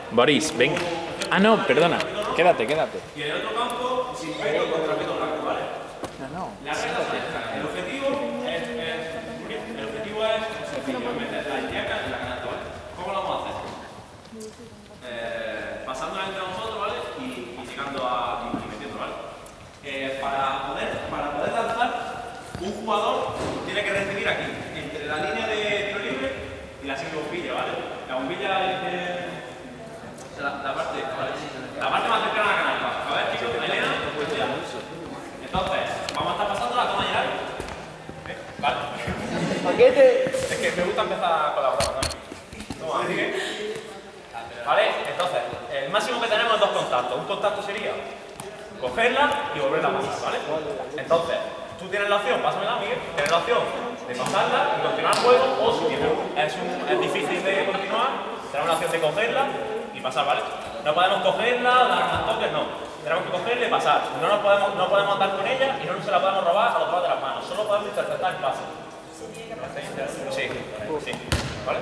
Boris, ven. Ah, no, perdona. Quédate. Y en el otro campo, sin pecho contra peto blanco, ¿vale? No. La regla es esta. El objetivo es sencillo, meter la indiaca en la canasta, ¿vale? ¿Cómo lo vamos a hacer? Pasándola entre nosotros, ¿vale? Y llegando y metiendo, ¿vale? Para poder lanzar, un jugador tiene que recibir aquí, entre la línea de tiro libre y la siguiente bombilla, ¿vale? La bombilla es la parte más cercana a la canasta. A ver, chicos, Elena. Entonces, vamos a estar pasando la toma llenar. Vale. Paquete. Es que me gusta empezar a colaborar, ¿no? Toma, así que. Vale, entonces, el máximo que tenemos es 2 contactos. Un contacto sería cogerla y volverla a pasar, ¿vale? Entonces, tú tienes la opción, pásamela, Miguel, tienes la opción de pasarla y continuar el juego, o si es difícil de continuar, tenemos la opción de cogerla y pasar, ¿vale? No podemos cogerla, dar más toques, no. Tenemos que cogerla y pasar. No podemos andar con ella y no se la podemos robar a los dos de las manos. Solo podemos interceptar el pase. Sí. ¿Vale?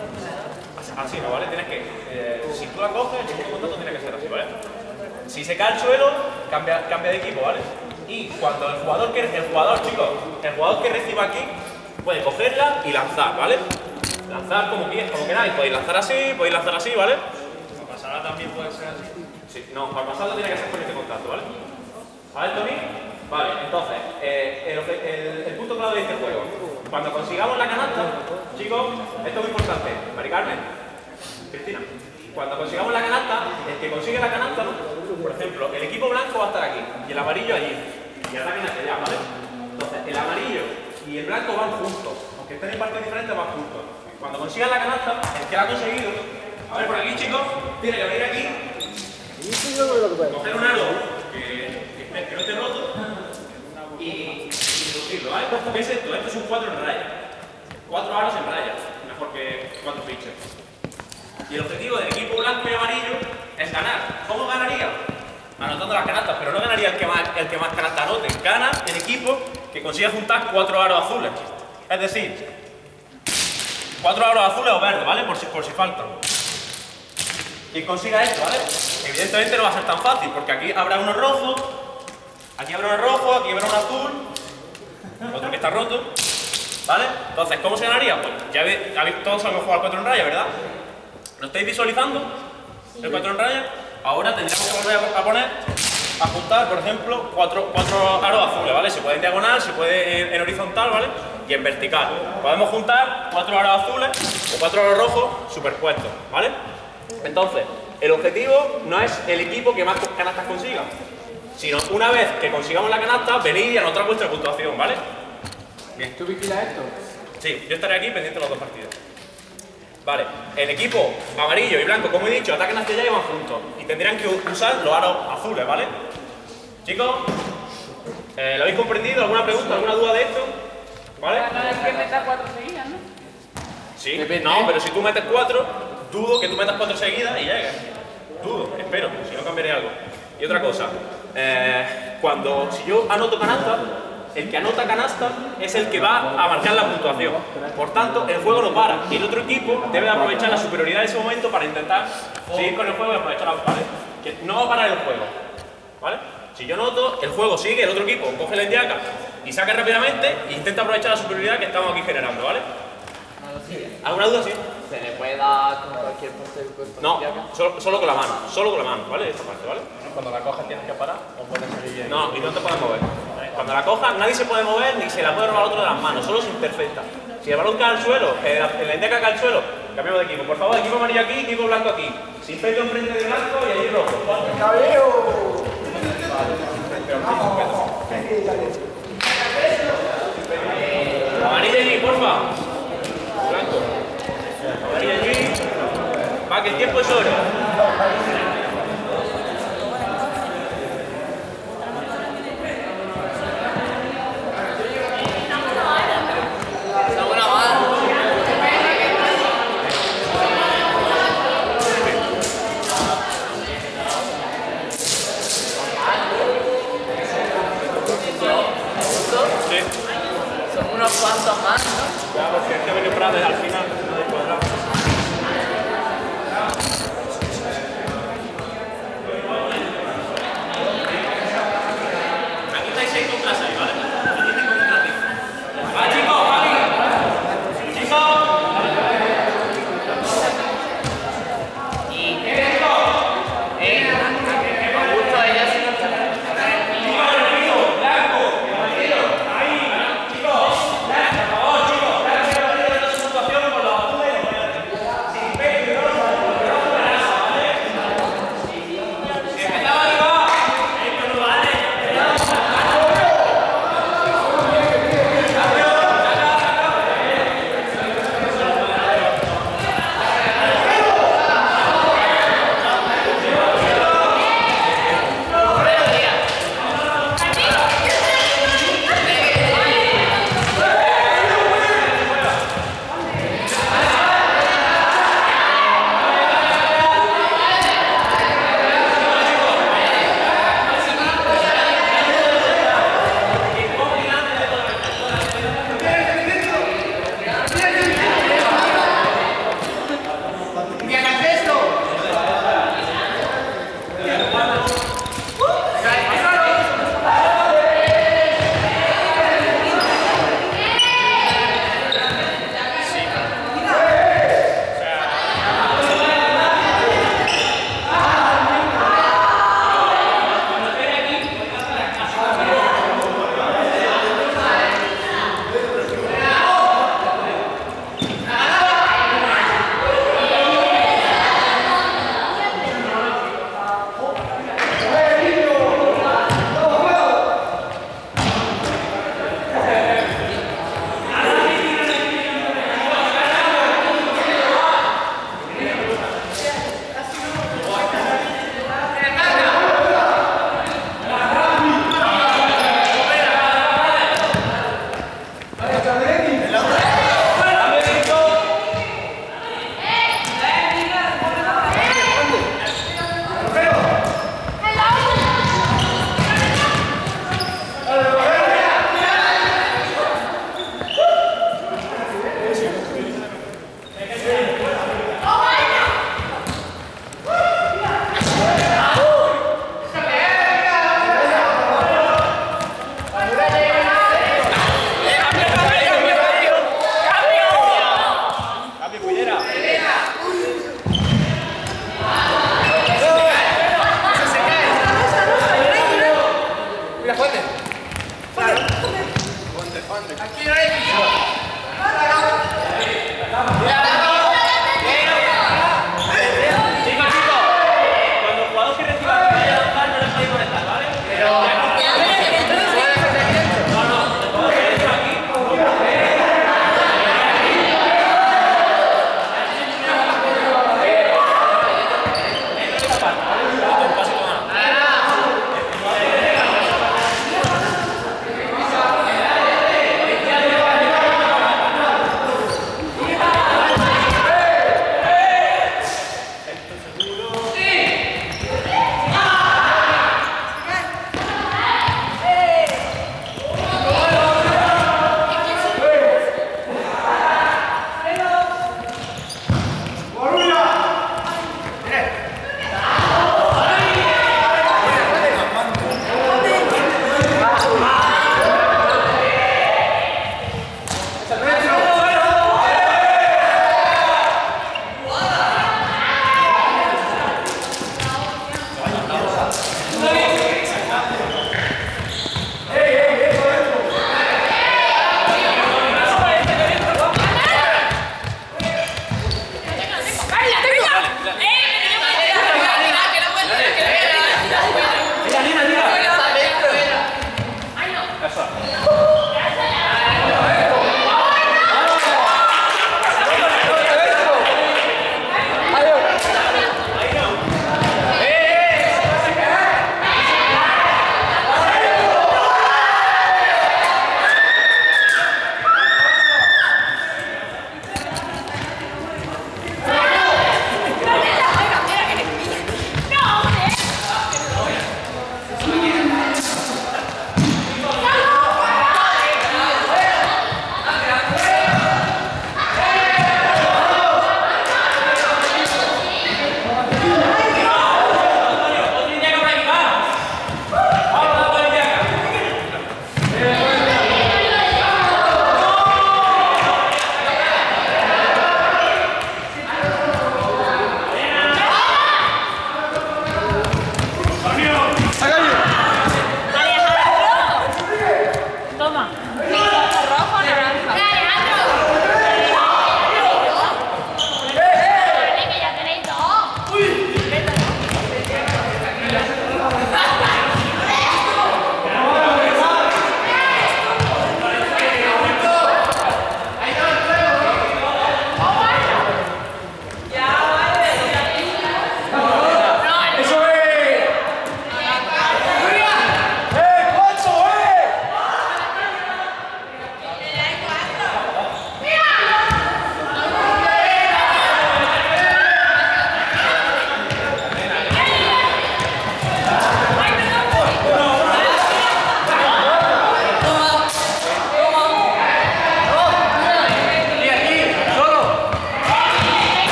Así no, ¿vale? Tienes que, si tú la coges, el segundo contacto tiene que ser así, ¿vale? Si se cae al suelo, cambia de equipo, ¿vale? Y cuando el jugador que reciba aquí, puede cogerla y lanzar, ¿vale? Lanzar como queráis. Podéis lanzar así, ¿vale? La pasada también puede ser así. Sí, no, para pasarlo tiene que ser con este contacto, ¿vale? ¿Vale, Tony? Vale, entonces, el punto clave de este juego. Cuando consigamos la canasta, chicos, esto es muy importante. Mari Carmen, Cristina, cuando consigamos la canasta, el que consigue la canasta, por ejemplo, el equipo blanco va a estar aquí y el amarillo allí. Y ataquen hacia allá, ¿vale? Entonces, el amarillo y el blanco van juntos. Aunque estén en partes diferentes, van juntos. Cuando consigan la canasta, el que la ha conseguido, a ver por aquí, chicos, tiene que venir aquí, coger un aro que no esté roto y introducirlo, ¿vale? ¿Qué es esto? Esto es un 4 en raya. 4 aros en raya, mejor que 4 pitches. Y el objetivo del equipo blanco y amarillo es ganar. ¿Cómo ganaría? Anotando las canastas, pero no ganaría el que más canastas anote. Gana el equipo que consiga juntar 4 aros azules. Es decir, 4 aros azules o verdes, ¿vale? Por si faltan. Quien consiga esto, ¿vale? Evidentemente no va a ser tan fácil, porque aquí habrá uno rojo, aquí habrá uno azul, otro que está roto, ¿vale? Entonces, ¿cómo se ganaría? Pues ya todos sabemos jugar 4 en raya, ¿verdad? ¿Lo estáis visualizando? El 4 en raya. Ahora tendríamos que volver a juntar, por ejemplo, 4 aros azules, ¿vale? Se puede en diagonal, se puede en horizontal, ¿vale? Y en vertical. Podemos juntar 4 aros azules o 4 aros rojos superpuestos, ¿vale? Entonces, el objetivo no es el equipo que más canastas consiga, sino una vez que consigamos la canasta, venir y anotar vuestra puntuación, ¿vale? Bien. ¿Tú vigilas esto? Sí, yo estaré aquí pendiente de los 2 partidos. Vale, el equipo amarillo y blanco, como he dicho, atacan hacia allá y van juntos. Y tendrían que usar los aros azules, ¿vale? Chicos, ¿lo habéis comprendido? ¿Alguna pregunta, alguna duda de esto? ¿Vale? No es que metas 4 seguidas, ¿no? Sí, no, pero si tú metes 4, dudo que tú metas 4 seguidas y llegues. Dudo, espero, si no cambiaré algo. Y otra cosa, si yo anoto canasta, el que anota canasta es el que va a marcar la puntuación. Por tanto, el juego no para. Y el otro equipo debe aprovechar la superioridad de ese momento para intentar seguir con el juego y aprovechar, ¿vale? Que no va a parar el juego, ¿vale? Si yo anoto, el juego sigue, el otro equipo coge la indiaca y saca rápidamente e intenta aprovechar la superioridad que estamos aquí generando, ¿vale? ¿Alguna duda? Sí. ¿Se le puede dar con cualquier parte del cuerpo? No, solo con la mano, ¿vale? Esta parte, ¿vale? Cuando la coges tienes que parar o puedes seguir bien. No, y no te puedes mover. Cuando la cojas, nadie se puede mover ni se la puede robar otro de las manos, solo se intercepta. Si el balón cae al suelo, la indiaca cae al suelo, cambiamos de equipo. Por favor, equipo amarillo aquí, equipo blanco aquí. Sin peto enfrente de blanco y allí rojo. ¡Cabello! Amarillo allí, porfa. Blanco. Amarillo allí. Va, que el tiempo es oro.